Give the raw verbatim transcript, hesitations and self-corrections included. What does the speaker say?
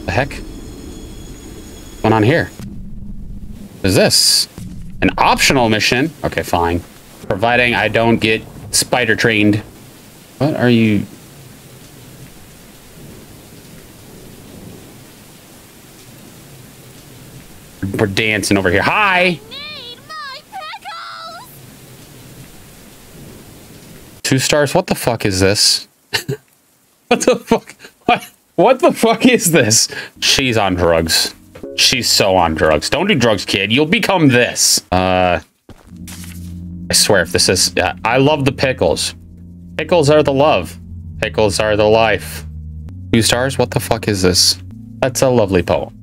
The heck? What's going on here? What is this? An optional mission? Okay, fine. Providing I don't get spider trained. What are you? We're dancing over here. Hi! I need my pickles! Two stars? What the fuck is this? What the fuck? What? What the fuck is this? She's on drugs. She's so on drugs. Don't do drugs, kid. You'll become this. Uh, I swear if this is... Uh, I love the pickles. Pickles are the love. Pickles are the life. Two stars? What the fuck is this? That's a lovely poem.